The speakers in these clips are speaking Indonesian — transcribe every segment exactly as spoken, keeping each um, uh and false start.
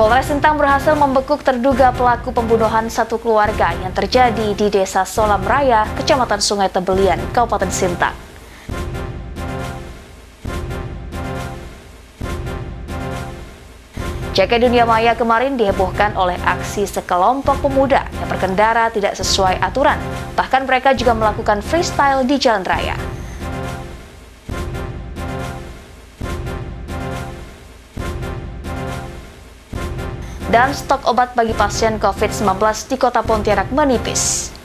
Polres Sintang berhasil membekuk terduga pelaku pembunuhan satu keluarga yang terjadi di Desa Solam Raya, Kecamatan Sungai Tebelian, Kabupaten Sintang. Jagat dunia maya kemarin dihebohkan oleh aksi sekelompok pemuda yang berkendara tidak sesuai aturan. Bahkan mereka juga melakukan freestyle di jalan raya. Dan stok obat bagi pasien COVID sembilan belas di Kota Pontianak menipis.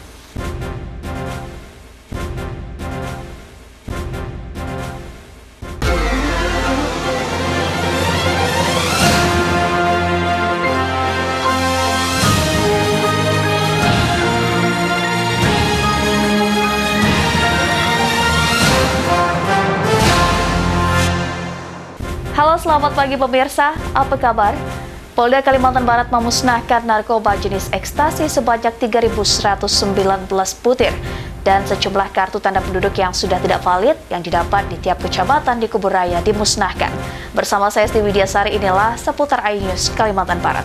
Halo, selamat pagi pemirsa, apa kabar? Polda Kalimantan Barat memusnahkan narkoba jenis ekstasi sebanyak tiga ribu seratus sembilan belas butir dan sejumlah kartu tanda penduduk yang sudah tidak valid yang didapat di tiap kecamatan di Kubur Raya dimusnahkan. Bersama saya Esti Widyasari, inilah seputar iNews Kalimantan Barat.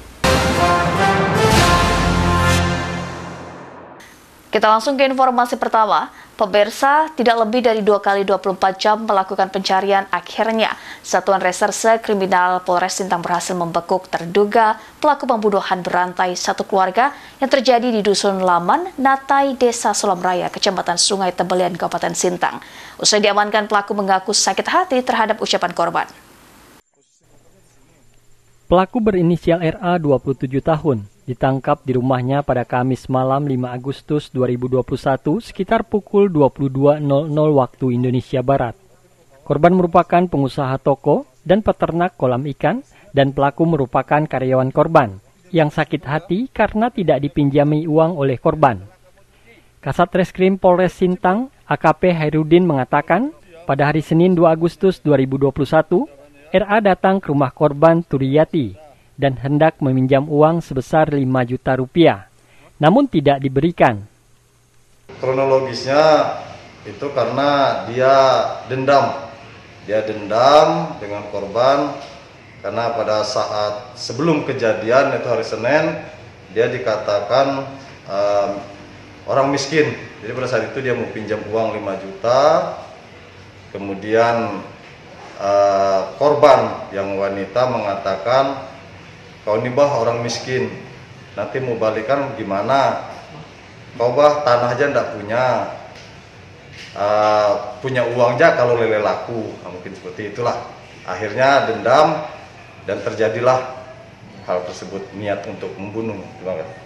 Kita langsung ke informasi pertama. Pemirsa, tidak lebih dari dua kali dua puluh empat jam melakukan pencarian, akhirnya Satuan Reserse Kriminal Polres Sintang berhasil membekuk terduga pelaku pembunuhan berantai satu keluarga yang terjadi di Dusun Laman, Natai, Desa Solam Raya, Kecamatan Sungai Tebelian, Kabupaten Sintang. Usai diamankan, pelaku mengaku sakit hati terhadap ucapan korban. Pelaku berinisial R A, dua puluh tujuh tahun, ditangkap di rumahnya pada Kamis malam lima Agustus dua ribu dua puluh satu sekitar pukul dua puluh dua nol nol waktu Indonesia Barat. Korban merupakan pengusaha toko dan peternak kolam ikan dan pelaku merupakan karyawan korban yang sakit hati karena tidak dipinjami uang oleh korban. Kasat Reskrim Polres Sintang, A K P Hairudin mengatakan pada hari Senin dua Agustus dua ribu dua puluh satu, R A datang ke rumah korban Turiyati dan hendak meminjam uang sebesar lima juta rupiah, namun tidak diberikan. Kronologisnya itu karena dia dendam, dia dendam dengan korban karena pada saat sebelum kejadian itu hari Senin dia dikatakan um, orang miskin. Jadi pada saat itu dia mau pinjam uang lima juta, kemudian uh, korban yang wanita mengatakan, "Kau ini bah orang miskin, nanti mau balikan gimana? Kau bah tanah aja ndak punya, uh, punya uang aja kalau lele laku." Nah, mungkin seperti itulah. Akhirnya dendam dan terjadilah hal tersebut, niat untuk membunuh. Terima kasih.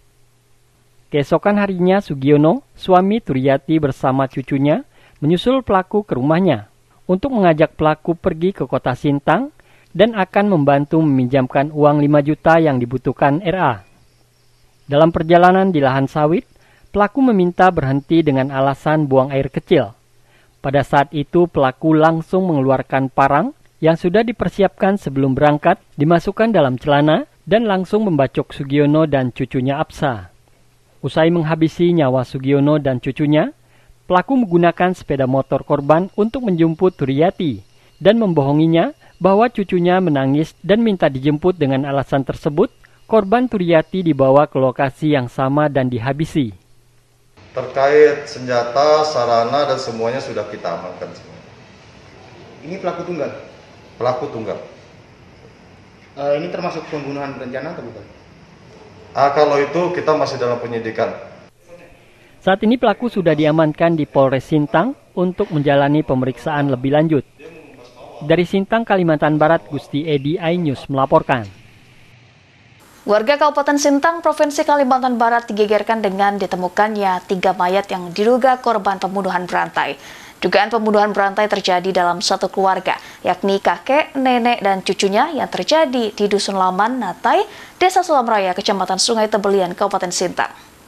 Keesokan harinya Sugiono, suami Turiyati bersama cucunya, menyusul pelaku ke rumahnya untuk mengajak pelaku pergi ke kota Sintang dan akan membantu meminjamkan uang lima juta yang dibutuhkan R A. Dalam perjalanan di lahan sawit, pelaku meminta berhenti dengan alasan buang air kecil. Pada saat itu, pelaku langsung mengeluarkan parang yang sudah dipersiapkan sebelum berangkat, dimasukkan dalam celana, dan langsung membacok Sugiono dan cucunya Absa. Usai menghabisi nyawa Sugiono dan cucunya, pelaku menggunakan sepeda motor korban untuk menjemput Turiyati dan membohonginya bahwa cucunya menangis dan minta dijemput. Dengan alasan tersebut, korban Turiyati dibawa ke lokasi yang sama dan dihabisi. Terkait senjata, sarana, dan semuanya sudah kita amankan semua. Ini pelaku tunggal? Pelaku tunggal. Uh, ini termasuk pembunuhan berencana atau bukan? Ah, kalau itu kita masih dalam penyidikan. Saat ini pelaku sudah diamankan di Polres Sintang untuk menjalani pemeriksaan lebih lanjut. Dari Sintang, Kalimantan Barat, Gusti Edi, iNews melaporkan. Warga Kabupaten Sintang, Provinsi Kalimantan Barat digegerkan dengan ditemukannya tiga mayat yang diduga korban pembunuhan berantai. Dugaan pembunuhan berantai terjadi dalam satu keluarga, yakni kakek, nenek, dan cucunya yang terjadi di Dusun Laman, Natai, Desa Solam Raya, Kecamatan Sungai Tebelian, Kabupaten Sintang.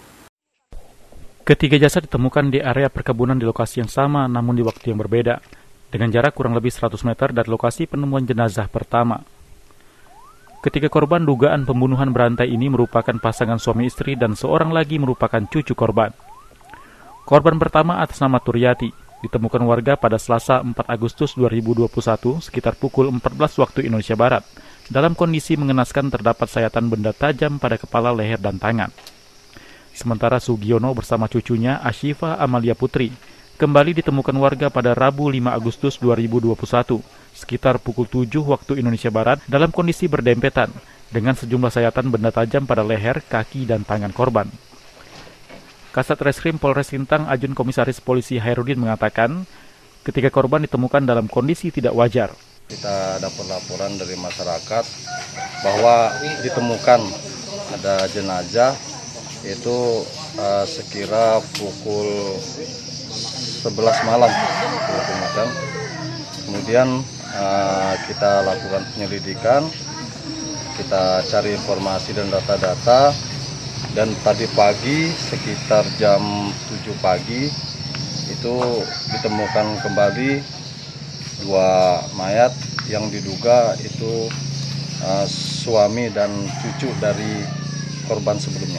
Ketiga jasad ditemukan di area perkebunan di lokasi yang sama namun di waktu yang berbeda, dengan jarak kurang lebih seratus meter dari lokasi penemuan jenazah pertama. Ketiga korban dugaan pembunuhan berantai ini merupakan pasangan suami istri dan seorang lagi merupakan cucu korban. Korban pertama atas nama Turiyati ditemukan warga pada Selasa empat Agustus dua ribu dua puluh satu sekitar pukul empat belas waktu Indonesia Barat dalam kondisi mengenaskan terdapat sayatan benda tajam pada kepala, leher, dan tangan. Sementara Sugiono bersama cucunya Ashifa Amalia Putri kembali ditemukan warga pada Rabu lima Agustus dua ribu dua puluh satu, sekitar pukul tujuh waktu Indonesia Barat, dalam kondisi berdempetan dengan sejumlah sayatan benda tajam pada leher, kaki, dan tangan korban. Kasat Reskrim Polres Sintang Ajun Komisaris Polisi Hairudin mengatakan, ketika korban ditemukan dalam kondisi tidak wajar. Kita dapat laporan dari masyarakat bahwa ditemukan ada jenazah itu uh, sekira pukul sebelas malam ditemukan. Kemudian uh, kita lakukan penyelidikan, kita cari informasi dan data-data, dan tadi pagi sekitar jam tujuh pagi itu ditemukan kembali dua mayat yang diduga itu uh, suami dan cucu dari korban sebelumnya.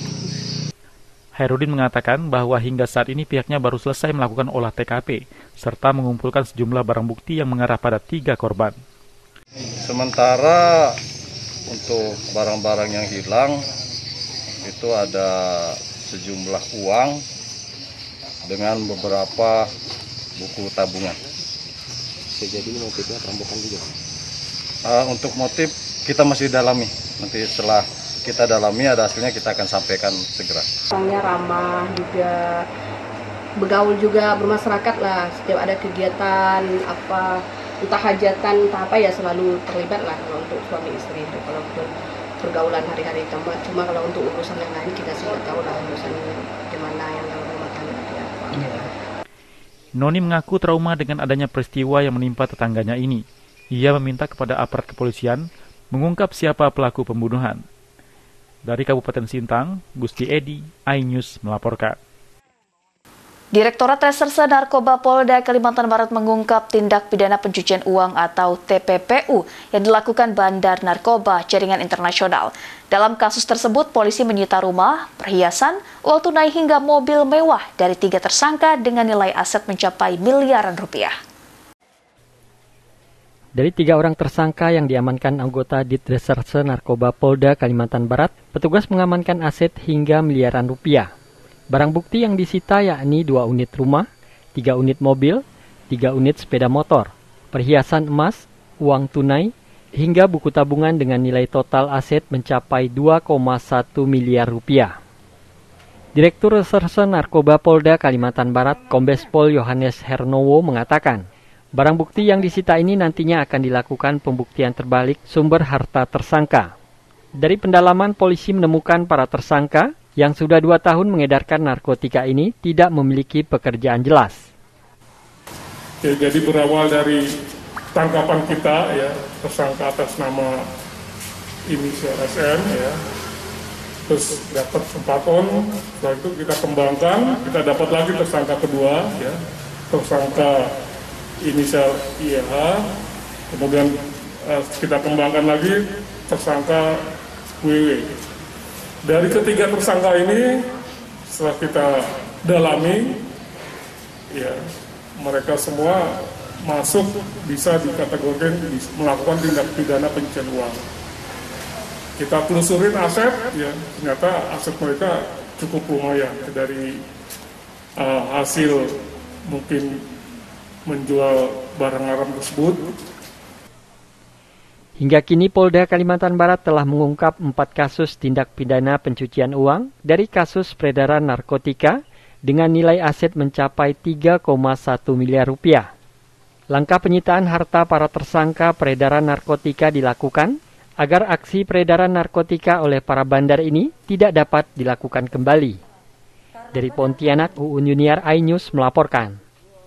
Hairudin mengatakan bahwa hingga saat ini pihaknya baru selesai melakukan olah T K P serta mengumpulkan sejumlah barang bukti yang mengarah pada tiga korban. Sementara untuk barang-barang yang hilang itu ada sejumlah uang dengan beberapa buku tabungan. Jadi motifnya perampokan juga? Uh, untuk motif kita masih dalami. Nanti setelah kita dalami ada hasilnya kita akan sampaikan segera. Orangnya ramah juga, bergaul juga, bermasyarakat lah. Setiap ada kegiatan apa, entah hajatan, entah apa ya selalu terlibat lah kalau untuk suami istri itu. Kalau pergaulan hari-hari cuma cuma kalau untuk urusan yang lain kita sih nggak tahu lah urusan gimana yang dalam rumah tangga nanti apa. Ya. Noni mengaku trauma dengan adanya peristiwa yang menimpa tetangganya ini. Ia meminta kepada aparat kepolisian mengungkap siapa pelaku pembunuhan. Dari Kabupaten Sintang, Gusti Edi, iNews melaporkan. Direktorat Reserse Narkoba Polda Kalimantan Barat mengungkap tindak pidana pencucian uang atau T P P U yang dilakukan Bandar Narkoba Jaringan Internasional. Dalam kasus tersebut, polisi menyita rumah, perhiasan, uang tunai hingga mobil mewah dari tiga tersangka dengan nilai aset mencapai miliaran rupiah. Dari tiga orang tersangka yang diamankan anggota Dit Reserse Narkoba Polda Kalimantan Barat, petugas mengamankan aset hingga miliaran rupiah. Barang bukti yang disita yakni dua unit rumah, tiga unit mobil, tiga unit sepeda motor, perhiasan emas, uang tunai, hingga buku tabungan dengan nilai total aset mencapai dua koma satu miliar rupiah. Direktur Reserse Narkoba Polda Kalimantan Barat, Kombes Pol Yohanes Hernowo mengatakan, barang bukti yang disita ini nantinya akan dilakukan pembuktian terbalik sumber harta tersangka. Dari pendalaman, polisi menemukan para tersangka yang sudah dua tahun mengedarkan narkotika ini tidak memiliki pekerjaan jelas. Ya, jadi berawal dari tangkapan kita, ya, tersangka atas nama inisial S M, ya, terus dapat empat ton, setelah itu kita kembangkan, kita dapat lagi tersangka kedua, ya, tersangka inisial I H, kemudian uh, kita kembangkan lagi tersangka W W. Dari ketiga tersangka ini, setelah kita dalami, ya, mereka semua masuk bisa dikategorikan melakukan tindak pidana pencucian uang. Kita telusurin aset, ya, ternyata aset mereka cukup lumayan dari uh, hasil mungkin menjual barang haram tersebut. Hingga kini Polda Kalimantan Barat telah mengungkap empat kasus tindak pidana pencucian uang dari kasus peredaran narkotika dengan nilai aset mencapai tiga koma satu miliar rupiah. Langkah penyitaan harta para tersangka peredaran narkotika dilakukan agar aksi peredaran narkotika oleh para bandar ini tidak dapat dilakukan kembali. Dari Pontianak, Uun Yuniar, iNews melaporkan.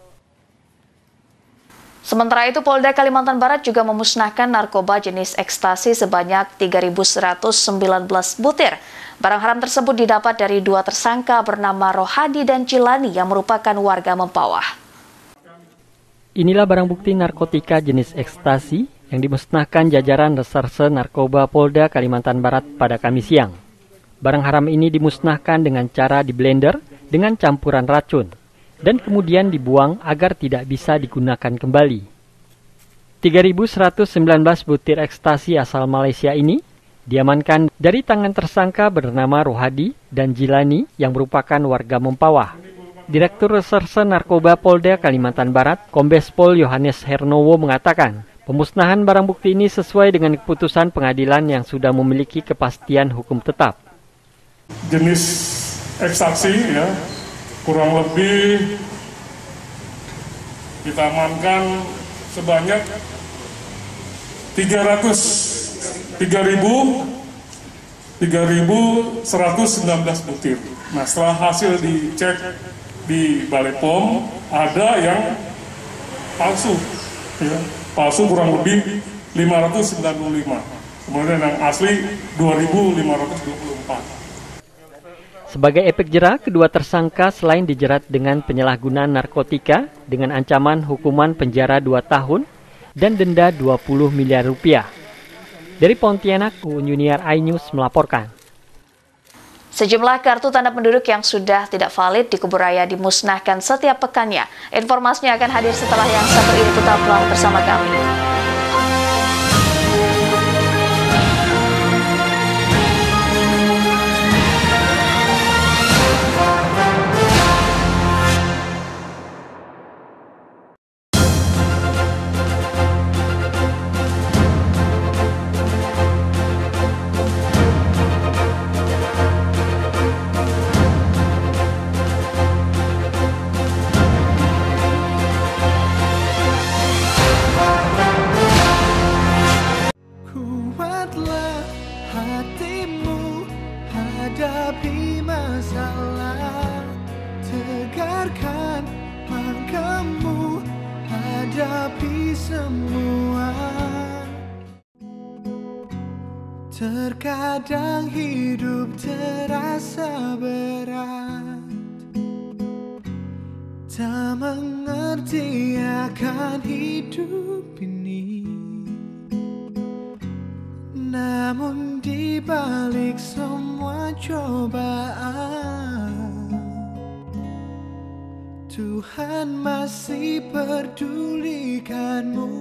Sementara itu, Polda Kalimantan Barat juga memusnahkan narkoba jenis ekstasi sebanyak tiga ribu seratus sembilan belas butir. Barang haram tersebut didapat dari dua tersangka bernama Rohadi dan Cilani yang merupakan warga Mempawah. Inilah barang bukti narkotika jenis ekstasi yang dimusnahkan jajaran Reserse Narkoba Polda Kalimantan Barat pada Kamis siang. Barang haram ini dimusnahkan dengan cara diblender dengan campuran racun dan kemudian dibuang agar tidak bisa digunakan kembali. tiga ribu seratus sembilan belas butir ekstasi asal Malaysia ini diamankan dari tangan tersangka bernama Rohadi dan Jilani yang merupakan warga Mempawah. Direktur Reserse Narkoba Polda Kalimantan Barat, Kombes Pol Yohanes Hernowo mengatakan, pemusnahan barang bukti ini sesuai dengan keputusan pengadilan yang sudah memiliki kepastian hukum tetap. Jenis ekstasi ya, kurang lebih kita amankan sebanyak tiga ratus tiga ribu seratus sembilan belas butir. Nah, setelah hasil dicek di Balai P O M, ada yang palsu, ya, palsu kurang lebih lima ratus sembilan puluh lima, kemudian yang asli dua ribu lima ratus dua puluh empat. Sebagai efek jera, kedua tersangka selain dijerat dengan penyalahgunaan narkotika dengan ancaman hukuman penjara dua tahun dan denda dua puluh miliar rupiah. Dari Pontianak, Uun Junior iNews melaporkan. Sejumlah kartu tanda penduduk yang sudah tidak valid di Kuburaya dimusnahkan setiap pekannya. Informasinya akan hadir setelah yang satu ini, tetaplah bersama kami. Hatimu hadapi masalah, tegarkan langkahmu hadapi semua. Terkadang hidup terasa berat, tak mengerti akan hidup ini. Namun di balik semua cobaan, Tuhan masih pedulikanmu.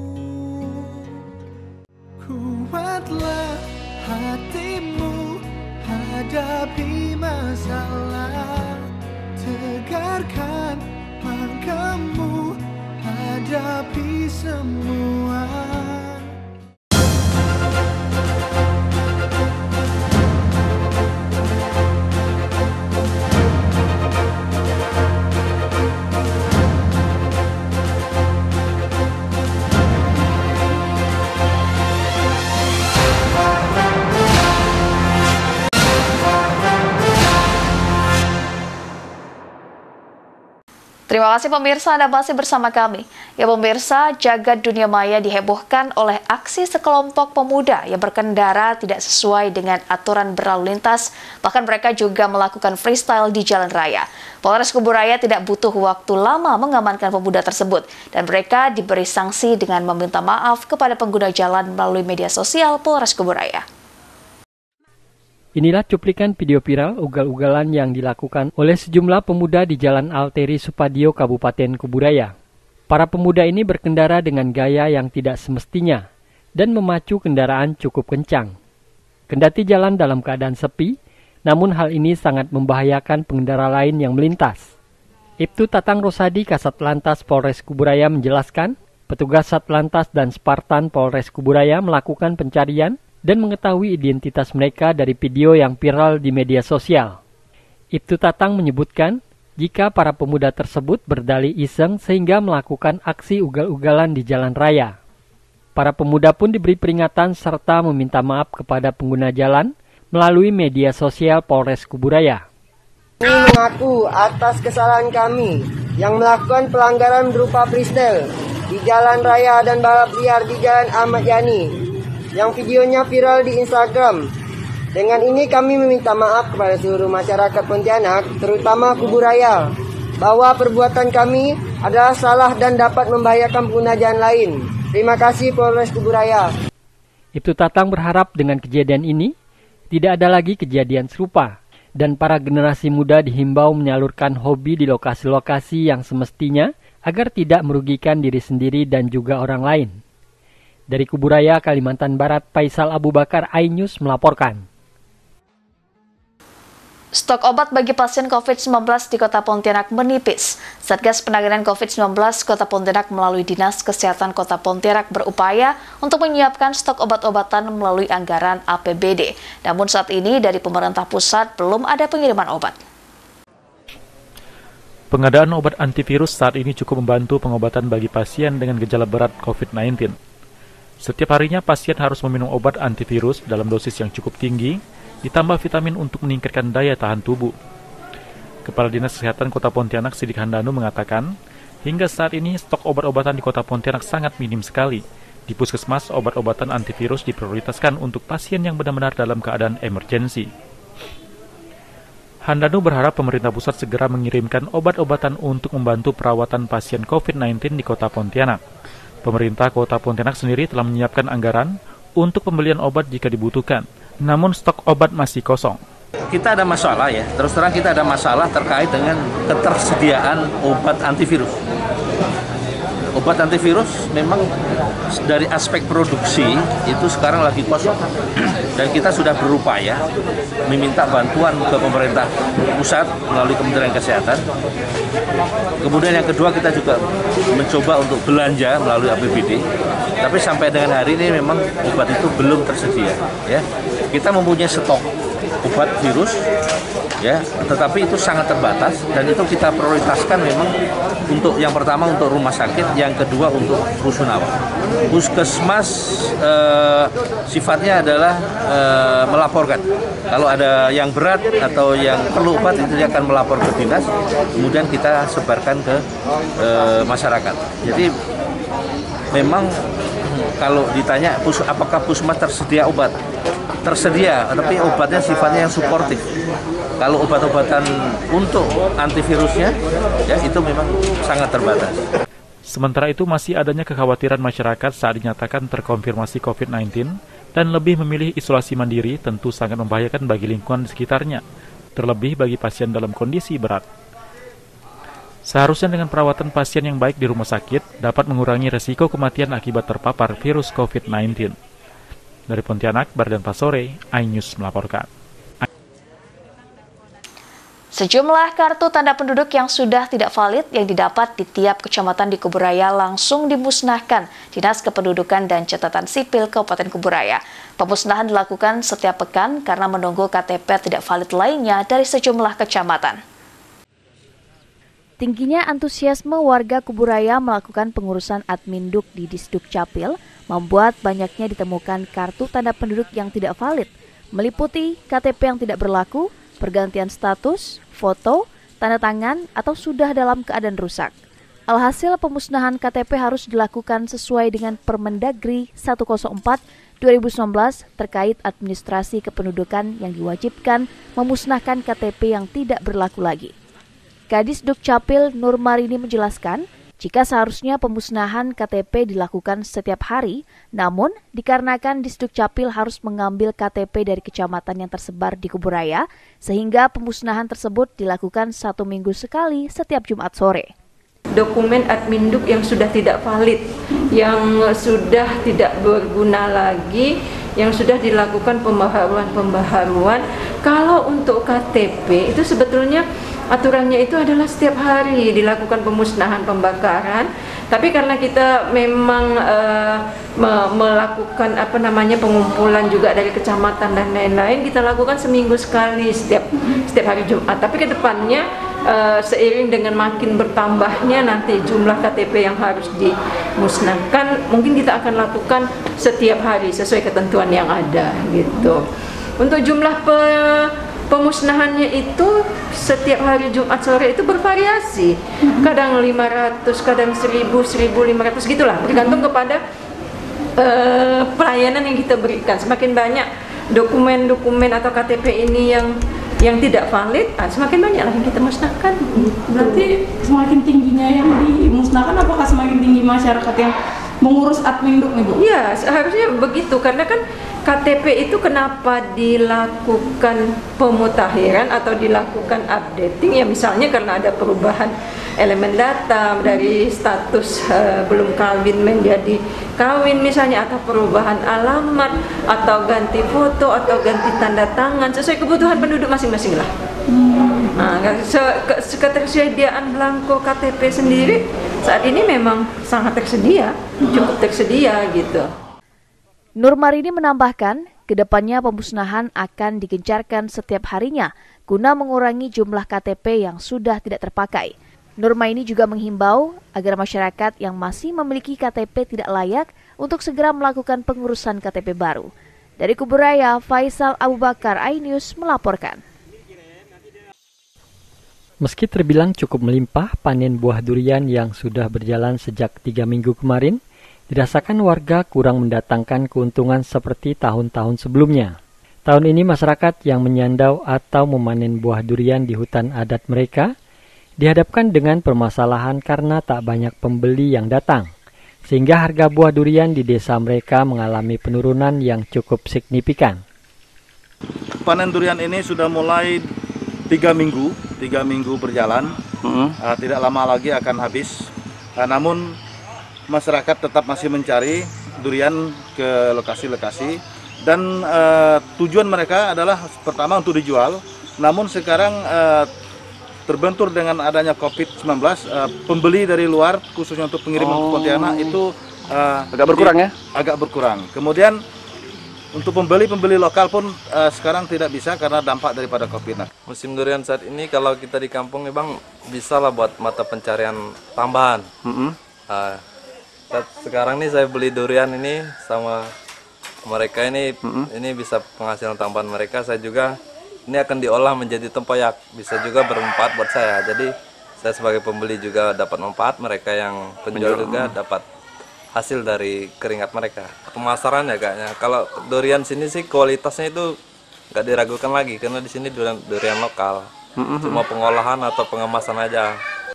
Kuatlah hatimu hadapi masalah, tegarkan langkahmu hadapi semua. Terima kasih pemirsa, Anda masih bersama kami. Ya pemirsa, jagat dunia maya dihebohkan oleh aksi sekelompok pemuda yang berkendara tidak sesuai dengan aturan berlalu lintas. Bahkan mereka juga melakukan freestyle di jalan raya. Polres Kuburaya tidak butuh waktu lama mengamankan pemuda tersebut. Dan mereka diberi sanksi dengan meminta maaf kepada pengguna jalan melalui media sosial Polres Kuburaya. Inilah cuplikan video viral ugal-ugalan yang dilakukan oleh sejumlah pemuda di Jalan Alteri Supadio, Kabupaten Kuburaya. Para pemuda ini berkendara dengan gaya yang tidak semestinya dan memacu kendaraan cukup kencang. Kendati jalan dalam keadaan sepi, namun hal ini sangat membahayakan pengendara lain yang melintas. Ibtu Tatang Rosadi, Kasat Lantas Polres Kuburaya menjelaskan, petugas Satlantas dan Spartan Polres Kuburaya melakukan pencarian dan mengetahui identitas mereka dari video yang viral di media sosial. Ibtu Tatang menyebutkan, jika para pemuda tersebut berdalih iseng sehingga melakukan aksi ugal-ugalan di jalan raya. Para pemuda pun diberi peringatan serta meminta maaf kepada pengguna jalan melalui media sosial Polres Kuburaya. Kami mengaku atas kesalahan kami yang melakukan pelanggaran berupa freestyle di jalan raya dan balap liar di Jalan Ahmad Yani, yang videonya viral di Instagram. Dengan ini kami meminta maaf kepada seluruh masyarakat Pontianak, terutama Kuburaya, bahwa perbuatan kami adalah salah dan dapat membahayakan pengguna jalan lain. Terima kasih Polres Kuburaya. Ibtu Tatang berharap dengan kejadian ini tidak ada lagi kejadian serupa dan para generasi muda dihimbau menyalurkan hobi di lokasi-lokasi yang semestinya agar tidak merugikan diri sendiri dan juga orang lain. Dari Kuburaya, Kalimantan Barat, Faisal Abu Bakar, iNews melaporkan. Stok obat bagi pasien covid sembilan belas di Kota Pontianak menipis. Satgas Penanganan covid sembilan belas Kota Pontianak melalui Dinas Kesehatan Kota Pontianak berupaya untuk menyiapkan stok obat-obatan melalui anggaran A P B D. Namun saat ini dari pemerintah pusat belum ada pengiriman obat. Pengadaan obat antivirus saat ini cukup membantu pengobatan bagi pasien dengan gejala berat covid sembilan belas. Setiap harinya pasien harus meminum obat antivirus dalam dosis yang cukup tinggi, ditambah vitamin untuk meningkatkan daya tahan tubuh. Kepala Dinas Kesehatan Kota Pontianak Sidik Handanu mengatakan, hingga saat ini stok obat-obatan di Kota Pontianak sangat minim sekali. Di puskesmas, obat-obatan antivirus diprioritaskan untuk pasien yang benar-benar dalam keadaan emergensi. Handanu berharap pemerintah pusat segera mengirimkan obat-obatan untuk membantu perawatan pasien covid sembilan belas di Kota Pontianak. Pemerintah Kota Pontianak sendiri telah menyiapkan anggaran untuk pembelian obat jika dibutuhkan. Namun stok obat masih kosong. Kita ada masalah ya, terus terang kita ada masalah terkait dengan ketersediaan obat antivirus. Obat antivirus memang dari aspek produksi itu sekarang lagi kosong. Dan kita sudah berupaya meminta bantuan ke pemerintah pusat melalui Kementerian Kesehatan. Kemudian yang kedua kita juga mencoba untuk belanja melalui A P B D. Tapi sampai dengan hari ini memang obat itu belum tersedia. Ya, kita mempunyai stok obat virus, ya, tetapi itu sangat terbatas dan itu kita prioritaskan memang untuk yang pertama untuk rumah sakit, yang kedua untuk rusunawa. Puskesmas eh, sifatnya adalah eh, melaporkan kalau ada yang berat atau yang perlu obat itu dia akan melapor ke dinas, kemudian kita sebarkan ke eh, masyarakat. Jadi memang kalau ditanya apakah puskesmas tersedia obat, tersedia, tapi obatnya sifatnya yang suportif. Kalau obat-obatan untuk antivirusnya, ya itu memang sangat terbatas. Sementara itu masih adanya kekhawatiran masyarakat saat dinyatakan terkonfirmasi covid sembilan belas dan lebih memilih isolasi mandiri tentu sangat membahayakan bagi lingkungan di sekitarnya, terlebih bagi pasien dalam kondisi berat. Seharusnya dengan perawatan pasien yang baik di rumah sakit dapat mengurangi resiko kematian akibat terpapar virus covid sembilan belas. Dari Pontianak, Bardan Pasore, iNews melaporkan. Sejumlah kartu tanda penduduk yang sudah tidak valid yang didapat di tiap kecamatan di Kuburaya langsung dimusnahkan Dinas Kependudukan dan Catatan Sipil Kabupaten Kuburaya. Pemusnahan dilakukan setiap pekan karena menunggu K T P tidak valid lainnya dari sejumlah kecamatan. Tingginya antusiasme warga Kuburaya melakukan pengurusan Adminduk di Disduk Capil membuat banyaknya ditemukan kartu tanda penduduk yang tidak valid, meliputi K T P yang tidak berlaku, pergantian status, foto, tanda tangan, atau sudah dalam keadaan rusak. Alhasil pemusnahan K T P harus dilakukan sesuai dengan Permendagri seratus empat dua ribu sembilan belas terkait administrasi kependudukan yang diwajibkan memusnahkan K T P yang tidak berlaku lagi. Kadis Dukcapil Nur Marini menjelaskan, jika seharusnya pemusnahan K T P dilakukan setiap hari, namun dikarenakan Disdukcapil harus mengambil K T P dari kecamatan yang tersebar di Kuburaya, sehingga pemusnahan tersebut dilakukan satu minggu sekali setiap Jumat sore. Dokumen Adminduk yang sudah tidak valid, yang sudah tidak berguna lagi, yang sudah dilakukan pembaharuan-pembaharuan. Kalau untuk K T P itu sebetulnya aturannya itu adalah setiap hari dilakukan pemusnahan, pembakaran. Tapi karena kita memang uh, me melakukan apa namanya pengumpulan juga dari kecamatan dan lain-lain, kita lakukan seminggu sekali setiap setiap hari Jumat. Tapi ke depannya uh, seiring dengan makin bertambahnya nanti jumlah K T P yang harus dimusnahkan, mungkin kita akan lakukan setiap hari sesuai ketentuan yang ada gitu. Untuk jumlah pe pemusnahannya itu setiap hari Jumat sore itu bervariasi, kadang lima ratus, kadang seribu, seribu lima ratus gitulah, bergantung kepada uh, pelayanan yang kita berikan. Semakin banyak dokumen-dokumen atau K T P ini yang yang tidak valid, ah, semakin banyak lagi kita musnahkan. Berarti semakin tingginya yang dimusnahkan, apakah semakin tinggi masyarakat yang mengurus Adminduk nih Bu? Iya, seharusnya begitu, karena kan K T P itu kenapa dilakukan pemutakhiran atau dilakukan updating, ya misalnya karena ada perubahan elemen data, dari status uh, belum kawin menjadi kawin misalnya, atau perubahan alamat, atau ganti foto, atau ganti tanda tangan sesuai kebutuhan penduduk masing-masing lah. Nah, ketersediaan belangko K T P sendiri saat ini memang sangat tersedia, cukup tersedia gitu. Nur Marini menambahkan, kedepannya pemusnahan akan digencarkan setiap harinya guna mengurangi jumlah K T P yang sudah tidak terpakai. Nur Marini juga menghimbau agar masyarakat yang masih memiliki K T P tidak layak untuk segera melakukan pengurusan K T P baru. Dari Kuburaya, Faisal Abu Bakar, iNews melaporkan. Meski terbilang cukup melimpah, panen buah durian yang sudah berjalan sejak tiga minggu kemarin, dirasakan warga kurang mendatangkan keuntungan seperti tahun-tahun sebelumnya. Tahun ini masyarakat yang menyandau atau memanen buah durian di hutan adat mereka dihadapkan dengan permasalahan karena tak banyak pembeli yang datang, sehingga harga buah durian di desa mereka mengalami penurunan yang cukup signifikan. Panen durian ini sudah mulai tiga minggu, tiga minggu berjalan, uh-huh. uh, tidak lama lagi akan habis. Uh, namun masyarakat tetap masih mencari durian ke lokasi-lokasi dan uh, tujuan mereka adalah pertama untuk dijual. Namun sekarang uh, terbentur dengan adanya covid sembilan belas, uh, pembeli dari luar khususnya untuk pengiriman oh. ke Pontianak itu uh, agak berkurang ya? Agak berkurang. Kemudian untuk pembeli-pembeli lokal pun uh, sekarang tidak bisa karena dampak daripada Covid. Nah. Musim durian saat ini kalau kita di kampung nih Bang, bisa lah buat mata pencarian tambahan. Mm-hmm. uh, sekarang nih saya beli durian ini sama mereka ini, mm-hmm. ini bisa penghasilan tambahan mereka. Saya juga ini akan diolah menjadi tempoyak, bisa juga bermanfaat buat saya. Jadi saya sebagai pembeli juga dapat manfaat, mereka yang penjual juga dapat hasil dari keringat mereka. Pemasaran ya kayaknya. Kalau durian sini sih kualitasnya itu nggak diragukan lagi karena di sini durian durian lokal. Mm-hmm. Cuma pengolahan atau pengemasan aja.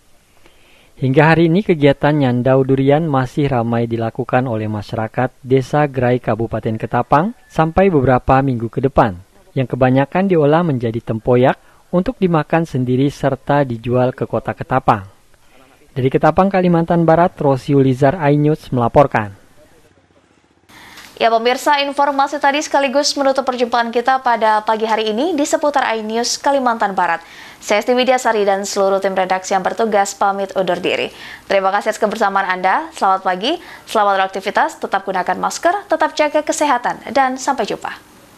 Hingga hari ini kegiatan nyandau durian masih ramai dilakukan oleh masyarakat Desa Gerai Kabupaten Ketapang sampai beberapa minggu ke depan, yang kebanyakan diolah menjadi tempoyak untuk dimakan sendiri serta dijual ke kota Ketapang. Dari Ketapang, Kalimantan Barat, Rosi Ulizar, iNews melaporkan. Ya pemirsa, informasi tadi sekaligus menutup perjumpaan kita pada pagi hari ini di seputar iNews Kalimantan Barat. Saya Esti Widyasari dan seluruh tim redaksi yang bertugas pamit undur diri. Terima kasih atas kebersamaan Anda, selamat pagi, selamat beraktivitas, tetap gunakan masker, tetap jaga kesehatan, dan sampai jumpa.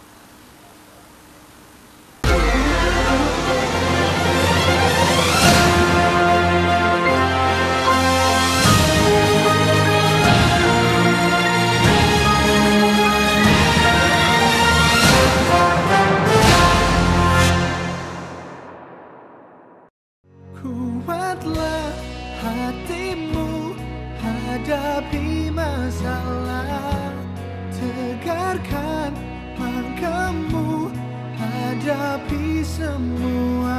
Kuatlah hatimu hadapi masalah, tegarkan langkahmu hadapi semua.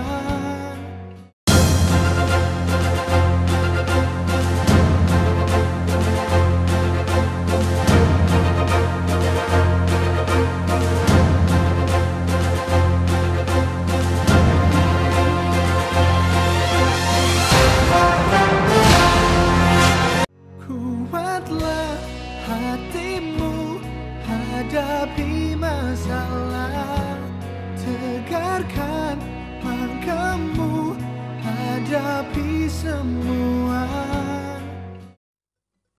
Hadapi masalah, tegarkan langkahmu hadapi semua.